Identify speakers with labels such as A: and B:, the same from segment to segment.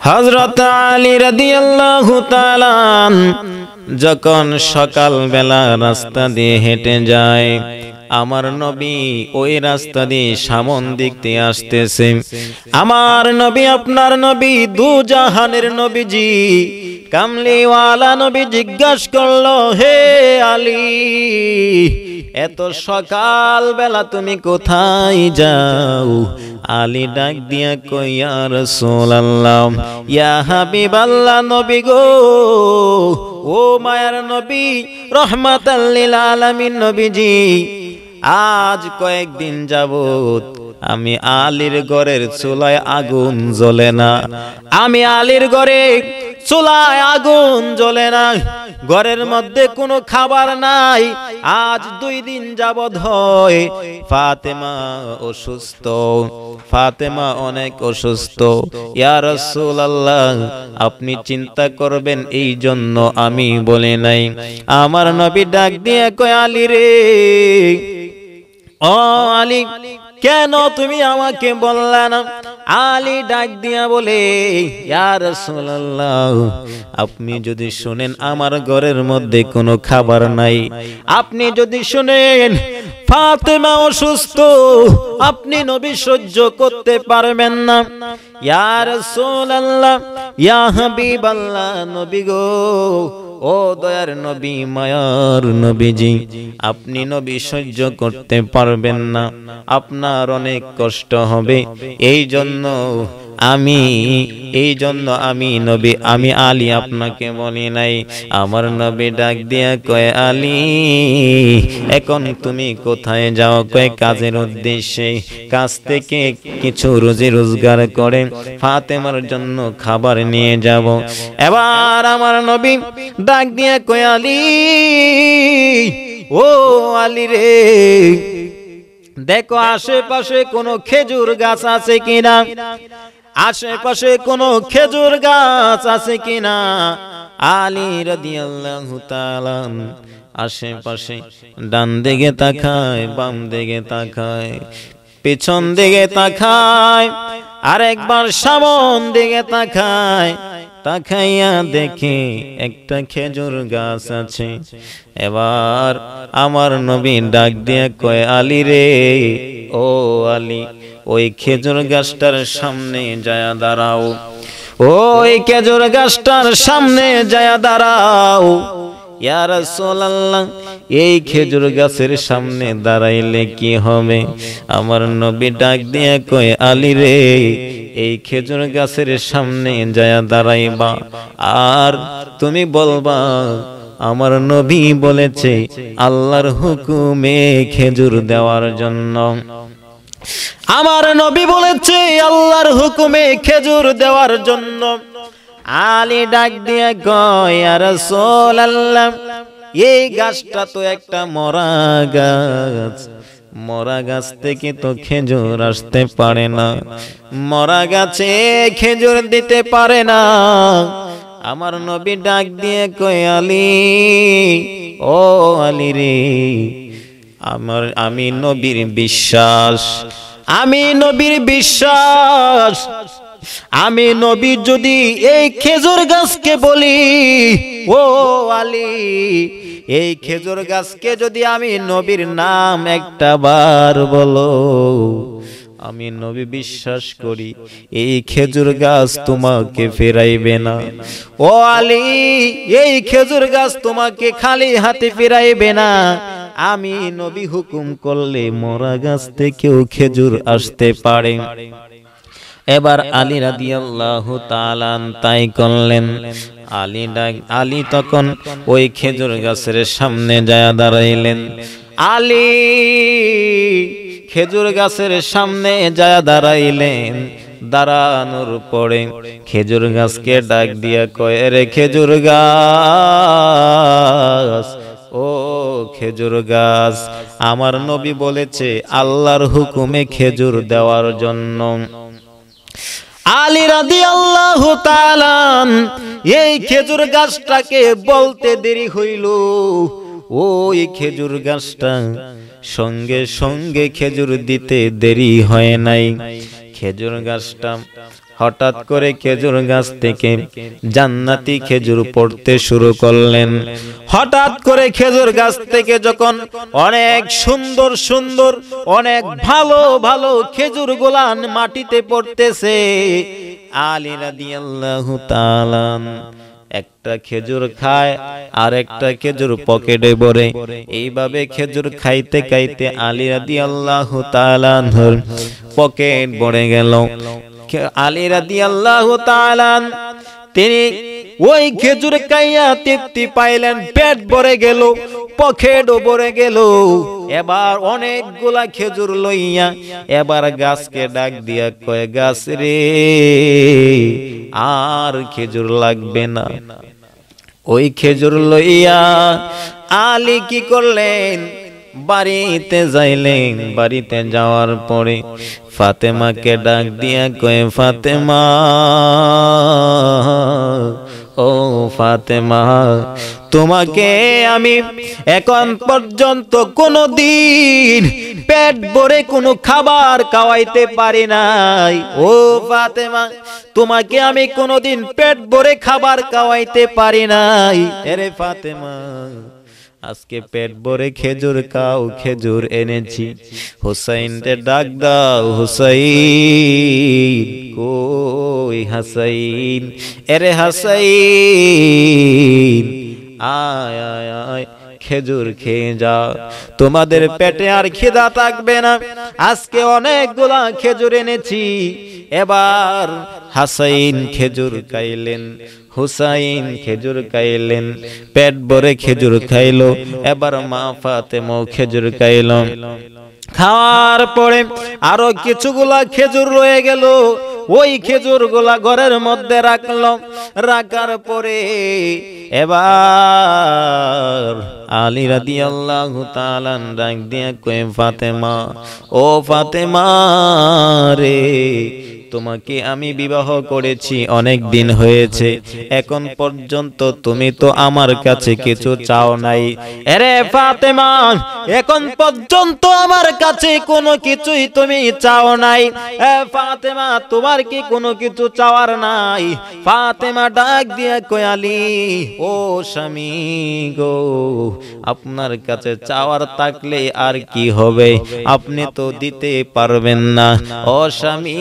A: হযরত আলী রাদিয়াল্লাহু তাআলা যখন সকাল বেলা রাস্তা দিয়ে হেঁটে যায়, আমার নবী ওই রাস্তা দিয়ে সামন দিক দিয়ে আসতেছে। আমার নবী, আপনার নবী, দু জাহানের নবীজি, কামলিওয়ালা নবী জিজ্ঞাসা করলো, হে আলী, এত সকাল বেলা তুমি কোথায় যাও? আলী ডাক দিয়া কই, ইয়া রাসূলুল্লাহ, ইয়া হাবিবাল্লাহ, নবী গো, ও মায়ার নবী, রহমাতাল লিল আলামিন নবীজি, আজ কয়েকদিন যাবত আমি আলীর ঘরের চুলায় আগুন জ্বলে না। আমি আলীর ঘরে চুলায় আগুন জ্বলে না, ঘরের মধ্যে কোনো খাবার নাই। আজ 2 দিন যাবত হয় ফাতেমা অসুস্থ, ফাতেমা অনেক অসুস্থ। ইয়া রাসূলুল্লাহ, আপনি চিন্তা করবেন এই জন্য আমি বলি নাই। আমার নবী ডাক দিয়ে কয়, আলী রে, ও আলী, কেন তুমি আমাকে বললা না? আলী ডাক দিয়া বলে, ইয়া রাসূলুল্লাহ, আপনি যদি শুনেন আমার ঘরের মধ্যে কোনো খাবার নাই, আপনি যদি শুনেন ফাতেমা অসুস্থ, আপনি নবী সহ্য করতে পারবেন না। ইয়া রাসূলুল্লাহ, ইয়া হাবিবাল্লাহ, নবী গো, ও দয়ার নবী, মায়ার নবীজি, আপনি নবী সহ্য করতে পারবেন না, আপনার অনেক কষ্ট হবে। এই জন্য আমি নবী, আমি আলী আপনাকে বলি নাই। আমার নবী ডাক দিয়া কয়, আলী, এখন তুমি কোথায় যাও? কয়, কাজের উদ্দেশ্যে, কাজ থেকে কিছু রুজি রোজগার করে ফাতেমার জন্য খাবার নিয়ে যাব। এবার আমার নবী ডাক দিয়া কয়, আলী, ও আলী রে, দেখো আশেপাশে কোনো খেজুর গাছ আছে কিনা, আশেপাশে কোনো খেজুর গাছ আছে কিনা। আলী রাদিয়াল্লাহু তাআলা আশেপাশে ডান দিকে তাকায়, বাম দিকে তাকায়, পিছন দিকে তাকায়, আরেকবার সামন দিকে তাকায়, তাকাইয়া দেখে একটা খেজুর গাছ আছে। এবার আমার নবী ডাক দিয়া কয়, আলী রে, ও আলী, ওই খেজুর গাছটার সামনে যায়া দাঁড়াও, ওই খেজুর গাছটার সামনে যায়া দাঁড়াও। ইয়া রাসূলুল্লাহ, এই খেজুর গাছের সামনে দাঁড়াইলে কি হবে? আমার নবী ডাক দিয়ে কয়, আলী রে, এই খেজুর গাছের সামনে যায়া দাঁড়াইবা, আর তুমি বলবা আমার নবী বলেছে আল্লাহর হুকুমে খেজুর দেওয়ার জন্য। আমার নবী বলেছে আল্লাহর হুকুমে খেজুর দেওয়ার জন্য। আলী ডাক দিয়ে কয়, ইয়া রাসূলুল্লাহ, এই গাছটা তো একটা মরা গাছ, মরা গাছ থেকে তো খেজুর আসতে পারে না, মরা গাছে খেজুর দিতে পারে না। আমার নবী ডাক দিয়ে কয়, আলী, ও আলী রে, আমি নবীর বিশ্বাস, আমি নবীর বিশ্বাস, আমি নবী যদি এই খেজুর গাছকে বলি, ও আলী, এই খেজুর গাছকে যদি আমি নবীর নাম একটা বার বলো, আমি নবী বিশ্বাস করি এই খেজুর গাছ তোমাকে ফেরাইবে না। ও আলী, এই খেজুর গাছ তোমাকে খালি হাতে ফেরাইবে না। আমি নবী হুকুম করলে মরা গাছ থেকেও খেজুর আসতে পারে। এবার আলী রাদিয়াল্লাহু তাআলা তাই করলেন। আলী তখন ওই খেজুর গাছের সামনে যায় দাঁড়াইলেন। আলী খেজুর গাছের সামনে যায় দাঁড়াইলেন। দাঁড়ানোর পরে খেজুর গাছকে ডাক দিয়া কয়, রে খেজুর গাছ, ও খেজুর গাছ, আমার নবী বলেছে আল্লাহর হুকুমে খেজুর দেওয়ার জন্য। আলী রাদিয়াল্লাহু তাআলা এই খেজুর গাছটাকে বলতে দেরি হইল। ওই খেজুর গাছটা সঙ্গে সঙ্গে খেজুর দিতে দেরি হয় নাই। খেজুর গাছটা হঠাৎ করে খেজুর গাছ থেকে জান্নাতি খেজুর পড়তে শুরু করলেন। হঠাৎ করে খেজুর গাছ থেকে যখন অনেক সুন্দর সুন্দর অনেক ভালো ভালো খেজুর গোলান মাটিতে পড়তেছে, আলী রাদিয়াল্লাহু তাআলা একটা খেজুর খায় আর একটা খেজুর পকেটে ভরে। এইভাবে খেজুর খাইতে খাইতে আলী রাদিয়াল্লাহু তাআলা পকেট ভরে গেল। আলী রাদিয়াল্লাহু তাআলা তিনি ওই খেজুর খাইয়া তৃপ্তি পাইলেন, পেট ভরে গেল, পকেটও ভরে গেল। এবার অনেকগুলা খেজুর লইয়া এবার গাছকে ডাক দিয়া কয়, গাছ রে আর খেজুর লাগবে না। ওই খেজুর লইয়া আলী কি করলেন, বাড়িতে যাইলেন। বাড়িতে যাওয়ার পরে ফাতেমাকে ডাক দিয়া কয়, ফাতেমা ও ফাতেমা, তোমাকে আমি এখন পর্যন্ত কোনদিন পেট ভরে কোনো খাবার খাওয়াইতে পারি নাই। ও ফাতেমা, তোমাকে আমি কোনদিন পেট ভরে খাবার খাওয়াইতে পারি নাই। আরে ফাতেমা, আজকে পেট ভরে খেজুর খাও, খেজুর এনেছি। হুসাইনকে ডাক দাও, হুসাইন কই হাসাইন, আরে হাসাইন আয় আয় আয়, খেজুর খেয়ে যা, তোমাদের পেটে আর খিদা থাকবে না। আজকে অনেকগুলা খেজুর এনেছি। এবার হাসাইন খেজুর খাইলেন, হুসাইন খেজুর খাইলেন, পেট ভরে খেজুর খাইলো। এবার মা ফাতেমা খেজুর খাইল। খাওয়ার পরে আরো কিছুগুলা খেজুর রয়ে গেল। ওই খেজুর গুলা ঘরের মধ্যে রাখলো। রাখার পরে এবার আলী রাদিয়াল্লাহু তাআলা ডাক দিয়া কয়, ফাতেমা ও ফাতেমা রে, তোমাকে আমি বিবাহ করেছি, অনেক দিন হয়েছে, এখন পর্যন্ত তুমি তো আমার কাছে কিছু চাও নাই। আরে ফাতেমা, এখন পর্যন্ত আমার কাছে কোনো কিছুই তুমি চাও নাই। ফাতেমা, তোমার কি কোনো কিছু চাওয়ার নাই? ফাতেমা ডাক দিয়া কয়, আলী ও স্বামী গো, আপনার কাছে চাওয়ার থাকলে আর কি হবে, আপনি তো দিতে পারবেন না। ও স্বামী,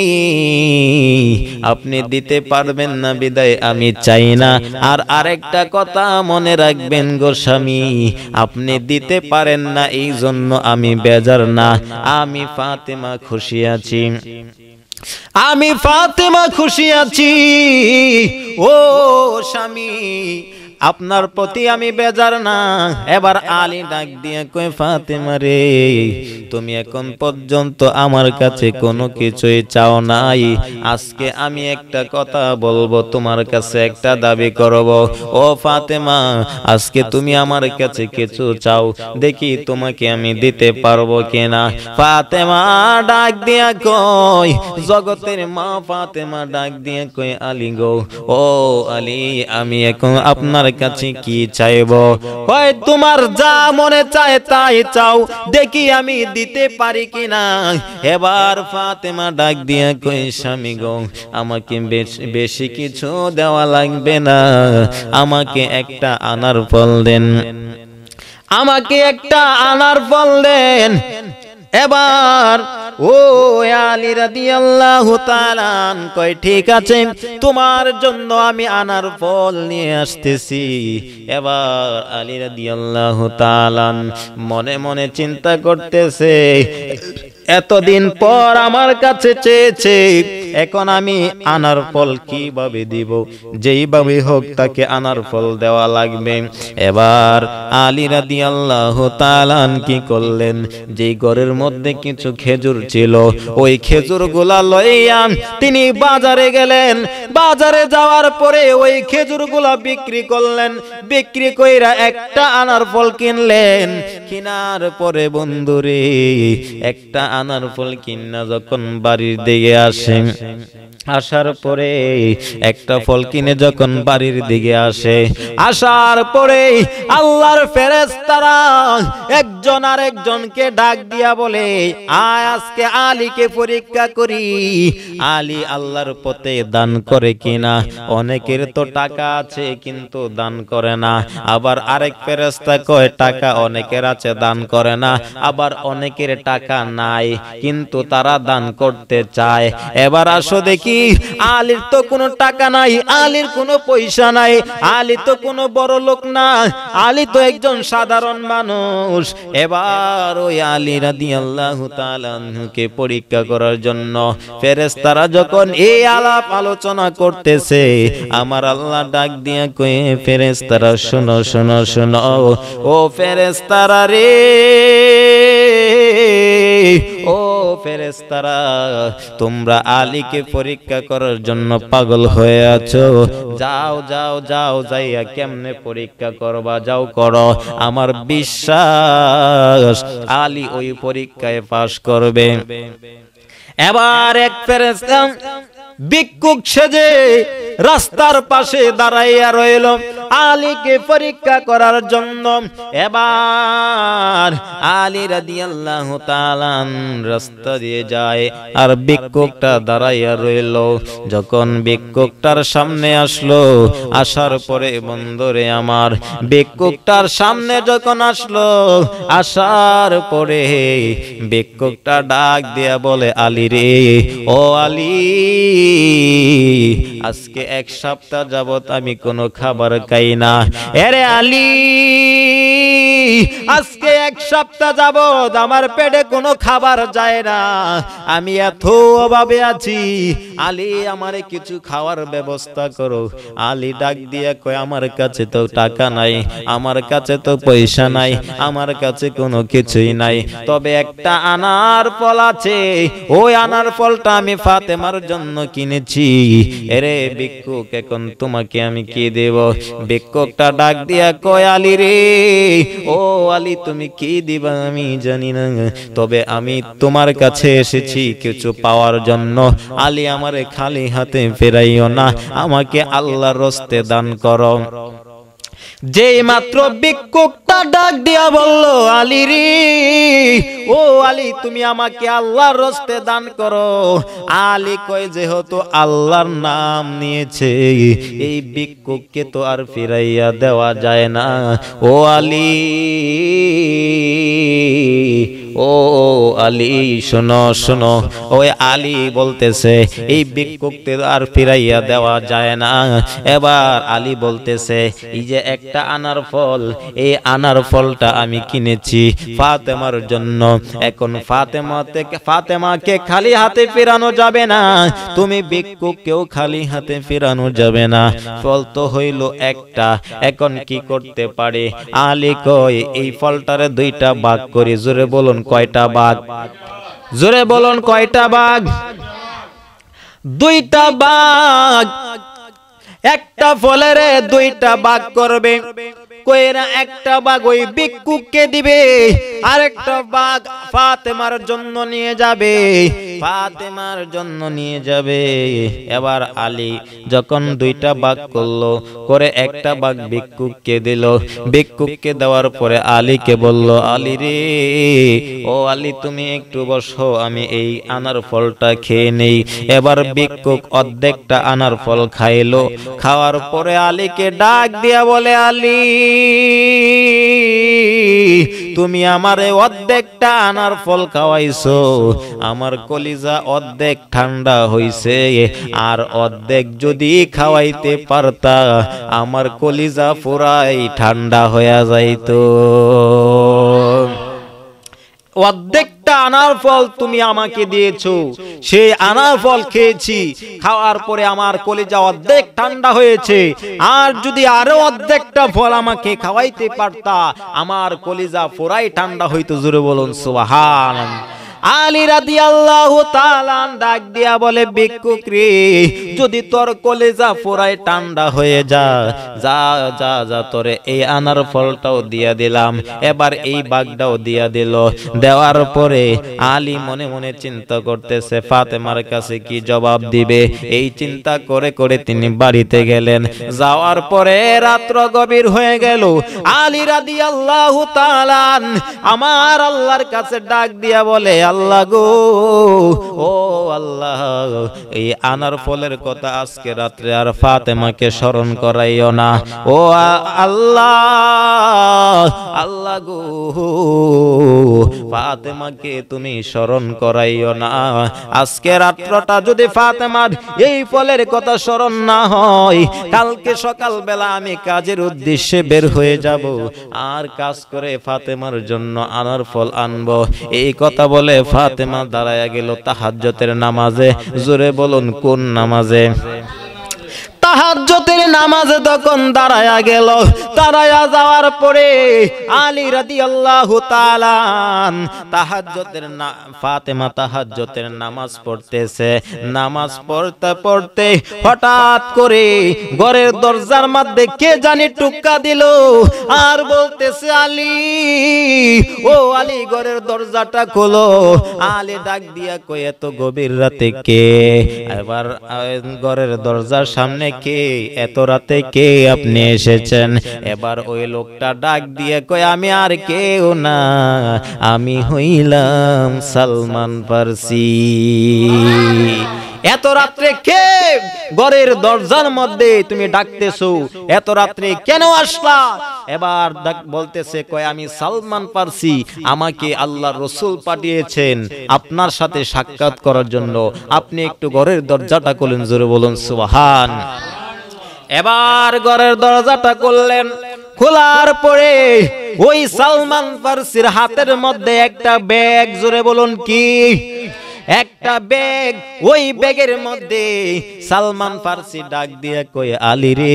A: আপনি দিতে পারবেন না বিদায় আমি চাই না। আর আরেকটা কথা মনে রাখবেন গো স্বামী, আপনি দিতে পারেন না এই জন্য আমি বেজার না, আমি ফাতেমা খুশি আছি, আমি ফাতেমা খুশি আছি। ও স্বামী, আপনার প্রতি আমি বেজার না। এবার আলী ডাক দিয়ে কয়, ফাতেমা রে, তুমি এখন পর্যন্ত আমার কাছে কোনো কিছুই চাও নাই। আজকে আমি একটা কথা বলবো, তোমার কাছে একটা দাবি করব। ও ফাতেমা, আজকে তুমি আমার কাছে কিছু চাও, দেখি তোমাকে আমি দিতে পারবো কিনা। ফাতেমা ডাক দিয়া কয়, জগতের মা ফাতেমা ডাক দিয়া কয়, আলী গো, ও আলী, আমি এখন আপনার কাছে কি চাইবো? হয় তোমার যা মনে চায় তাই চাও, দেখি আমি দিতে পারি কিনা। এবার ফাতেমা ডাক দিয়া কই, স্বামী গো, আমাকে বেশি কিছু দেওয়া লাগবে না, আমাকে একটা আনার ফল দেন, আমাকে একটা আনার ফল দেন। এবার ও আলী রাদিয়াল্লাহু তাআলা কয়, ঠিক আছে, তোমার জন্য আমি আনার ফল নিয়ে আসতেছি। এবার আলী রাদিয়াল্লাহু তাআলা মনে মনে চিন্তা করতেছে, এতদিন পর আমার কাছে চেয়েছে, এখন আমি আনার ফল কিভাবে দিব? যেইভাবে হোক তাকে আনার ফল দেওয়া লাগবে। এবার আলী রাদিয়াল্লাহু তাআলা কি করলেন, যেই ঘরের মধ্যে কিছু খেজুর ছিল, ওই খেজুরগুলা লইয়া তিনি বাজারে গেলেন। বাজারে যাওয়ার পরে ওই খেজুরগুলা বিক্রি করলেন। বিক্রি কইরা একটা আনার ফল কিনলেন। কেনার পরে বন্ধুরে, একটা আনার ফল কিনা যখন বাড়ির দিকে আসেন, আসার পরে একটা ফল কিনে যখন বাড়ির দিকে আসে, আসার পরে আল্লাহর ফেরেশতারা একজন আরেকজনকে ডাক দিয়া বলে, আয় আজকে আলীকে পরীক্ষা করি, আলী আল্লাহর পথে দান করে কিনা। অনেকের তো টাকা আছে কিন্তু দান করে না, আবার আরেক ফেরেশতা কয় টাকা অনেকের আছে দান করে না, আবার অনেকের টাকা নাই কিন্তু তারা দান করতে চায়। এবার আসো দেখি, আলীর তো কোনো টাকা নাই, আলীর কোনো পয়সা নাই, আলী তো কোনো বড় লোক না, আলী তো একজন সাধারণ মানুষ। এবার ওই আলী রাদিয়াল্লাহু তাআলা আনহুকে পরীক্ষা করার জন্য ফেরেশতারা যখন এই আলাপ আলোচনা করতেছে, আমার আল্লাহ ডাক দিয়া কয়ে, ফেরেশতারা শোনো শোনো শোনো, ও ফেরেশতারা রে, ও ফেরেশতারা, তোমরা আলীকে পরীক্ষা করার জন্য পাগল হয়ে আছো, যাও যাও যাও, যাইয়া কেমনে পরীক্ষা করবা, যাও করো। আমার বিশ্বাস আলী ওই পরীক্ষায় পাশ করবে। এবার এক ফেরেশতা ভিক্ষুক সেজে রাস্তার পাশে দাঁড়াইয়া রইল আলীকে পরীক্ষা করার জন্য। এবার আলী রাদিয়াল্লাহু তাআলা রাস্তা দিয়ে যায় আর ভিক্ষুকটা দাঁড়াইয়া রইল। যখন ভিক্ষুকটার সামনে আসলো, আসার পরে বন্ধুরে আমার, ভিক্ষুকটার সামনে যখন আসলো, আসার পরে ভিক্ষুকটা ডাক দিয়া বলে, আলী রে, ও আলী, আজকে এক সপ্তাহ যাবত আমি কোনো খাবার খাই না। এরে আলী, আজকে এক সপ্তাহ যাবত আমার পেটে কোনো খাবার যায় না, আমি এত অভাবে আছি, আলী আমারে কিছু খাওয়ার ব্যবস্থা করো। আলী ডাক দিয়া কয়, আমার কাছে তো টাকা নাই, আমার কাছে তো পয়সা নাই, আমার কাছে কোনো কিছুই নাই, তবে একটা আনার ফল আছে, ওই আনার ফলটা আমি ফাতেমার জন্য কিনেছি। এরে ভিক্ষুক, এখন তোমাকে আমি কি দেব? ভিক্ষুকটা ডাক দিয়া কয়, আলী রে, ও আলী, তুমি কি দিবা আমি জানি না, তবে আমি তোমার কাছে এসেছি কিছু পাওয়ার জন্য। আলী, আমারে খালি হাতে ফেরাইও না, আমাকে আল্লাহর রাস্তে দান করো। যেই মাত্র ভিক্ষুকটা ডাক দিয়া বলল, আলী রে, ও আলী, তুমি আমাকে আল্লাহর রাস্তে দান করো। আলী কয়, যেহেতু আল্লাহর নাম নিয়েছে, এই ভিক্ষুককে তো আর ফিরাইয়া দেওয়া যায় না। ও আলী, ও আলী, শোনো শোনো। ওই আলী বলতেছে, এই ভিক্ষুককে আর ফিরাইয়া দেওয়া যায় না। এবার আলী বলতেছে, এই যে একটা আনার ফল, এই আনার ফলটা আমি কিনেছি ফাতেমার জন্য, এখন ফাতেমাকে খালি হাতে ফেরানো যাবে না, তুমি ভিক্ষুককেও খালি হাতে ফেরানো যাবে না, ফল তো হইল একটা, এখন কি করতে পারে? আলী কয়, এই ফলটারে দুইটা ভাগ করি। জোরে বলুন, কয়টা ভাগ? জোরে বলুন, কয়টা ভাগ? দুইটা ভাগ। একটা ফলের দুইটা ভাগ করবে। কইরা একটা ভাগ ওই ভিক্ষুককে দিবে, আরেকটা ভাগ ফাতেমার জন্য নিয়ে যাবে, ফাতেমার জন্য নিয়ে যাবে। এবার আলী যখন দুইটা ভাগ করলো, করে একটা ভাগ ভিক্ষুককে দিল। ভিক্ষুককে দেওয়ার পরে আলীকে বলল, আলী রে, ও আলী, তুমি একটু বসো, আমি এই আনার ফলটা খেয়ে নেই। এবার ভিক্ষুক অর্ধেকটা আনার ফল খাইলো। খাওয়ার পরে আলীকে ডাক দিয়া বলে, আলী, তুমি আমারে অর্ধেকটা আনার ফল খাওয়াইছো, আমার কলিজা অর্ধেক ঠান্ডা হইছে, আর অর্ধেক যদি খাওয়াইতে পারতা, আমার কলিজা পুরাই ঠান্ডা হয়ে যাইতো। অর্ধেকটা আনার ফল তুমি আমাকে দিয়েছো, সেই আনার ফল খেয়েছি, খাওয়ার পরে আমার কলিজা অর্ধেক ঠান্ডা হয়েছে, আর যদি আরো অর্ধেকটা ফল আমাকে খাওয়াইতে পারতা, আমার কলিজা পুরাই ঠান্ডা হইতো। জোরে বলুন সুবহানাল্লাহ। আলী রাদিয়াল্লাহু তাআলা ডাক দিয়া বলে, ভিক্ষুক রে, যদি তোর কলেজা পোড়ায় ঠান্ডা হয়ে যা, যা যা যা, তোরে এই আনার ফলটাও দিয়া দিলাম, এবার এই বাগটাও দিয়া দিল। দেওয়ার পরে আলী মনে মনে চিন্তা করতেছে ফাতেমার কাছে কি জবাব দিবে, এই চিন্তা করে করে তিনি বাড়িতে গেলেন। যাওয়ার পরে রাত্র গভীর হয়ে গেল। আলী রাদিয়াল্লাহু তাআলা আমার আল্লাহর কাছে ডাক দিয়া বলে, আল্লাহ গো, ও আল্লাহ, এই আনার ফলের কথা আজকে রাত্রে আর ফাতেমাকে স্মরণ করাইও না। ও আল্লাহ, আল্লাহ গো, ফাতেমাকে তুমি স্মরণ করাইও না। আজকে রাত্রটা যদি ফাতেমার এই ফলের কথা স্মরণ না হয়, কালকে সকালবেলা আমি কাজের উদ্দেশ্যে বের হয়ে যাব, আর কাজ করে ফাতেমার জন্য আনার ফল আনবো। এই কথা বলে ফাতেমা দাঁড়ায়া গেল তাহাজ্জুদের নামাজে। জোরে বলুন কোন নামাজে? তাহাজ্জুদের নামাজে তখন দাঁড়ায়া গেল। দাঁড়ায়া যাওয়ার পরে আলী রাদিয়াল্লাহু তাআলা ফাতেমা তাহাজ্জুদের নামাজ পড়তেছে। নামাজ পড়তে পড়তে হঠাৎ করে ঘরের দরজার মধ্যে কে জানি টুক্কা দিল, আর বলতেছে, আলী, ও আলী, ঘরের দরজাটা খোলো। আলী ডাক দিয়া কই, এত গভীর রাতে কে? এবার ঘরের দরজার সামনে কে? এত রাতে কে আপনি এসেছেন? এবার ওই লোকটা ডাক দিয়ে কয়, আমি আর কেউ না, আমি হইলাম সালমান ফার্সি। এত রাত্রে কে ঘরের দরজার মধ্যে তুমি ডাকতেছো? এত রাত্রে কেন আসলা? এবার বলতেছে, কয় আমি সালমান ফার্সি, আমাকে আল্লাহর রাসূল পাঠিয়েছেন আপনার সাথে সাক্ষাৎ করার জন্য, আপনি একটু ঘরের দরজাটা খুলেন। জোরে বলুন সুবহান। এবার ঘরের দরজাটা খুললেন। খোলার পরে ওই সালমান ফার্সির হাতের মধ্যে একটা ব্যাগ। জোরে বলুন কি? একটা ব্যাগ। ওই ব্যাগের মধ্যে সালমান ফার্সি ডাক দিয়ে কয়, আলী রে,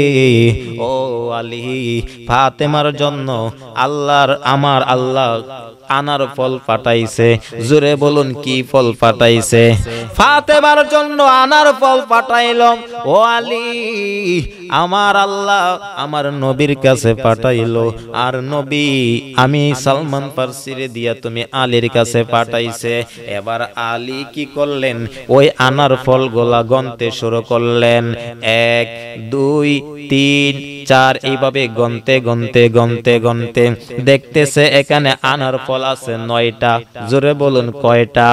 A: ও আলী, ফাতেমার জন্য আমার আল্লাহ আনার ফল পাঠাইছে। জোরে বলুন কি ফল পাঠাইছে? ফাতেমার জন্য আনার ফল পাঠাইলাম। ও আলী, আমার আল্লাহ আমার নবীর কাছে পাঠাইলো, আর নবী আমি সালমান ফার্সিরে দিয়া তুমি আলীর কাছে পাঠাইছে। এবার আলী কি করলেন? ওই আনার ফলগুলা গনতে শুরু করলেন। 1 2 3 4 এইভাবে গনতে গনতে গনতে গনতে দেখতেছে এখানে আনার ফল আছে 9টা। জোরে বলুন কয়টা?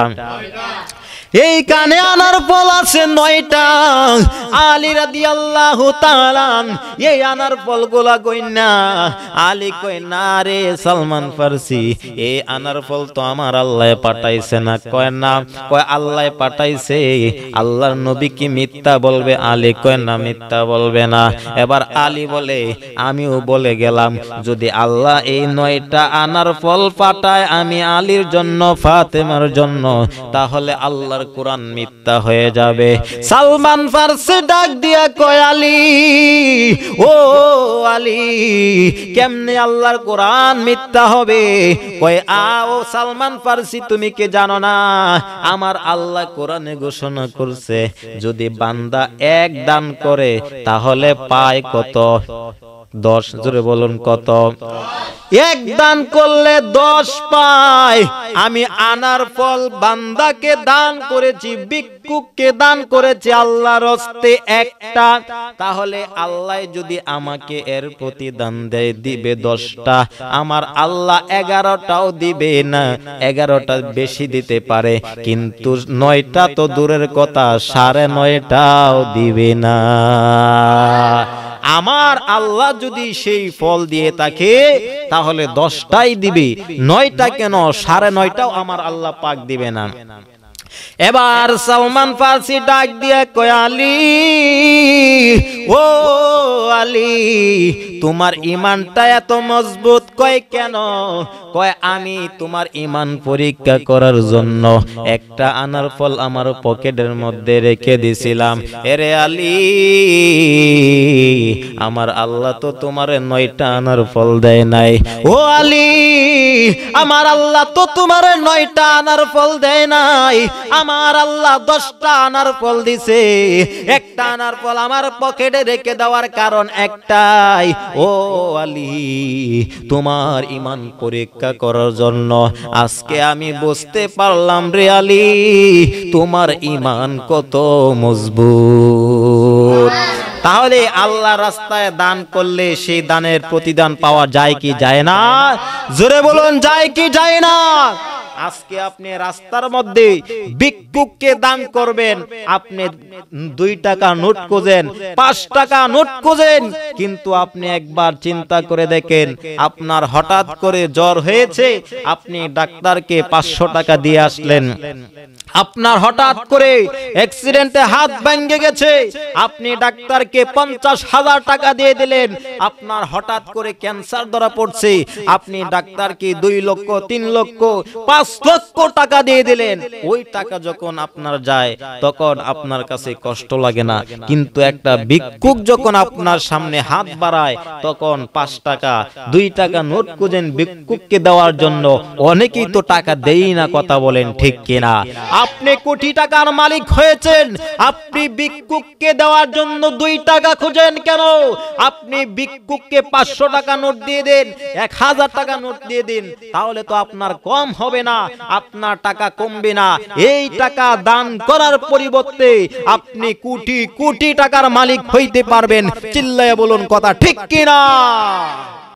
A: এই কানে আনার ফল আছে 9টা। আলী রাদিয়াল্লাহু তাআলা এই আনার ফলগুলা কইনা আলী কই, না রে সালমান ফার্সি, এই আনার ফল তো আমার আল্লাহ পাঠাইছে না। কয় না, কয় আল্লাহ পাঠাইছে। আল্লাহর নবী কি মিথ্যা বলবে? আলী কয় না, মিথ্যা বলবে না। এবার আলী বলে, আমিও বলে গেলাম, যদি আল্লাহ এই 9টা আনার ফল পাঠায় আমি আলীর জন্য, ফাতেমার জন্য, তাহলে আল্লাহর কোরআন মিথ্যা হয়ে যাবে। সালমান ফার্সি ডাক দিয়া কয়, আলী, ও আলী, কেমনে আল্লাহর কোরআন মিথ্যা হবে? কয়, ও সালমান ফার্সি, তুমি কি জানো না আমার আল্লাহ কোরআনে ঘোষণা করছে, যদি বান্দা 1 দান করে তাহলে পায় কত? 10। জোরে বলুন কত? 1 দান করলে 10 পায়। আমি আনার ফল বান্দাকে দান করেছি, ভিক্ষুককে দান করেছি আল্লাহর রাস্তে 1টা, তাহলে আল্লাহ যদি আমাকে এর প্রতিদান দেয় দিবে 10টা, আমার আল্লাহ 11টাও দিবে না, 11টা বেশি দিতে পারে, কিন্তু 9টা তো দূরের কথা, 9.5টাও দিবে না। আমার আল্লাহ যদি সেই ফল দিয়ে থাকে তাহলে 10টাই দিবে, 9টা কেন, 9.5টাও আমার আল্লাহ পাক দিবে না। এবার সালমান ফার্সি ডাক দিয়ে কয়, আলী, ও আলী, তোমার ঈমানটা এত মজবুত? কয় কেন? কয় আমি তোমার ঈমান পরীক্ষা করার জন্য একটা আনার ফল আমার পকেটের মধ্যে রেখে দিছিলাম। এরে আলী, আমার আল্লাহ তো তোমার 9টা আনার ফল দেয় নাই। ও আলী, আমার আল্লাহ তো তোমার 9টা আনার ফল দেয় নাই, আমার আল্লাহ 10টা আনার ফল দিছে। একটা আনার ফল আমার পকেটে রেখে দেওয়ার কারণ একটাই, ও আলী, তোমার ঈমান পরীক্ষা করার জন্য। আজকে আমি বুঝতে পারলাম রে আলী, তোমার ঈমান কত মজবুত। তাহলে আল্লাহ রাস্তায় দান করলে সেই দানের প্রতিদান পাওয়া যায় কি যায় না? জোরে বলুন, যায় কি যায় না? আজকে আপনি রাস্তার মধ্যে ভিক্ষুককে দান করবেন, আপনি 2 টাকা নোট খুঁজেন, 5 টাকা নোট খুঁজেন, কিন্তু আপনি একবার চিন্তা করে দেখেন, আপনার হঠাৎ করে জ্বর হয়েছে, আপনি ডাক্তারকে 500 টাকা দিয়ে আসলেন। আপনার হঠাৎ করে অ্যাক্সিডেন্টে হাত ভেঙে গেছে, আপনি ডাক্তারকে 50,000 টাকা দিয়ে দিলেন। আপনার হঠাৎ করে ক্যান্সার ধরা পড়ছে, আপনি ডাক্তারকে 2 লক্ষ 3 লক্ষ 5 লক্ষ টাকা দিয়ে দিলেন। ওই টাকা যখন আপনার যায় তখন আপনার কাছে কষ্ট লাগে না, কিন্তু একটা ভিক্ষুক যখন আপনার সামনে হাত বাড়ায় তখন 5 টাকা 2 টাকা নোট খুঁজেন ভিক্ষুককে দেওয়ার জন্য। অনেকেই তো টাকা দেই না, কথা বলেন ঠিক কিনা? আপনি কোটি টাকার মালিক হয়েছেন, আপনি ভিক্ষুককে দেওয়ার জন্য 2 টাকা খুঁজেন কেন? আপনি ভিক্ষুককে 500 টাকা নোট দিয়ে দেন, 1000 টাকা নোট দিয়ে দিন, তাহলে তো আপনার কম হবে না, আপনার টাকা কমবে না। এই টাকা দান করার পরিবর্তে আপনি কোটি কোটি টাকার মালিক হইতে পারবেন। চিল্লায়া বলুন কথা ঠিক কিনা?